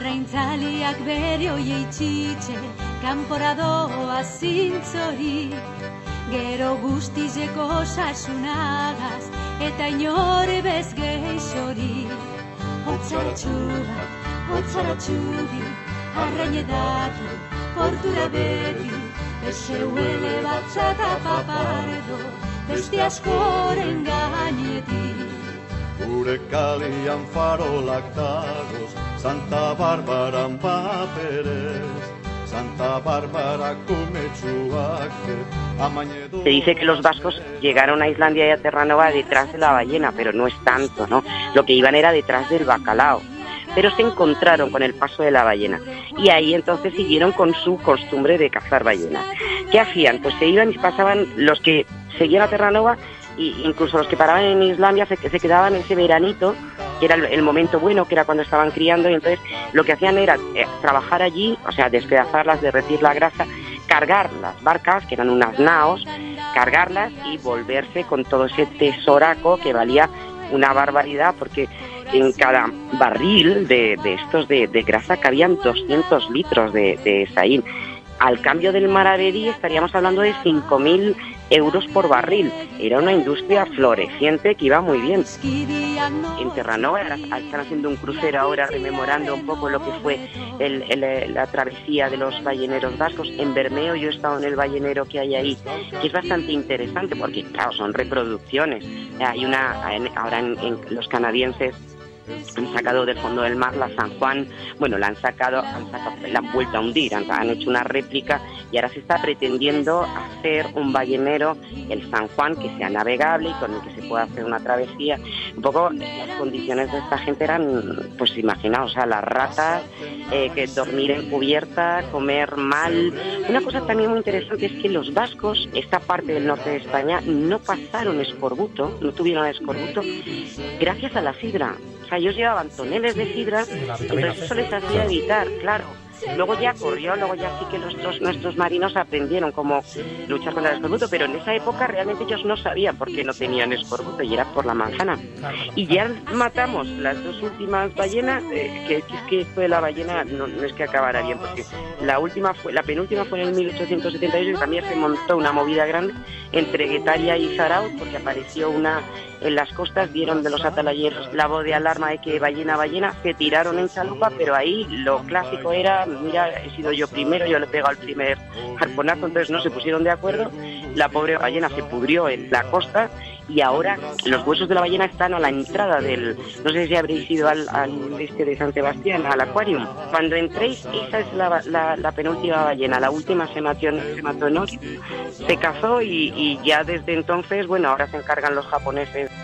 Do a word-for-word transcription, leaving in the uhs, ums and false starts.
Arraintzaliak bere oie itxitxe, kanpora doa zintzori, gero guztizeko sasunagaz, eta inore bez geixori. Hotzara txuba, hotzara txubi, arrainedatu, portura beti, eseuele batzata papardo, beste askoren gainetik. Gure kalian farolak dagoz, Santa Barbaran paperez, Santa Bárbara kumetsuak, amañedo... Se dice que los vascos llegaron a Islandia y a Terranova detrás de la ballena, pero no es tanto, ¿no? Lo que iban era detrás del bacalao. Pero se encontraron con el paso de la ballena y ahí entonces siguieron con su costumbre de cazar ballenas. ¿Qué hacían? Pues se iban y pasaban, los que seguían a Terranova, e incluso los que paraban en Islandia se, se quedaban ese veranito, que era el, el momento bueno, que era cuando estaban criando, y entonces lo que hacían era eh, trabajar allí, o sea, despedazarlas, derretir la grasa, cargar las barcas, que eran unas naos, cargarlas y volverse con todo ese tesoraco que valía una barbaridad, porque en cada barril de, de estos de, de grasa cabían doscientos litros de, de saín. Al cambio del maravedí estaríamos hablando de cinco mil euros por barril. Era una industria floreciente que iba muy bien. En Terranova están haciendo un crucero ahora rememorando un poco lo que fue el, el, la travesía de los balleneros vascos. En Bermeo yo he estado en el ballenero que hay ahí, que es bastante interesante porque, claro, son reproducciones. Hay una, ahora en, en los canadienses han sacado del fondo del mar la San Juan, bueno, la han sacado, han sacado, la han vuelto a hundir, han, han hecho una réplica y ahora se está pretendiendo hacer un ballenero, el San Juan, que sea navegable y con el que se pueda hacer una travesía. Un poco las condiciones de esta gente eran, pues imaginaos, o sea, las ratas, eh, que dormir en cubierta, comer mal. Una cosa también muy interesante es que los vascos, esta parte del norte de España, no pasaron escorbuto, no tuvieron escorbuto gracias a la sidra. O sea, ellos llevaban toneles de sidra, entonces eso les hacía evitar, claro. Luego ya corrió, luego ya sí que nuestros, nuestros marinos aprendieron cómo luchar contra el escorbuto, pero en esa época realmente ellos no sabían por qué no tenían escorbuto y era por la manzana. Y ya matamos las dos últimas ballenas, eh, que, que es que esto de la ballena no, no es que acabara bien, porque la última fue, la penúltima fue en el mil ochocientos setenta y ocho y también se montó una movida grande entre Guetaria y Zarauz, porque apareció una en las costas, dieron de los atalayeros la voz de alarma de que ballena, ballena, se tiraron en chalupa, pero ahí lo clásico era, mira, he sido yo primero, yo le he pegado el primer arponazo, entonces no se pusieron de acuerdo, la pobre ballena se pudrió en la costa y ahora los huesos de la ballena están a la entrada del, no sé si habréis ido al, al este de San Sebastián, al Aquarium. Cuando entréis, esa es la, la, la penúltima ballena, la última se mató, se mató en Ori, se cazó y, y ya desde entonces, bueno, ahora se encargan los japoneses.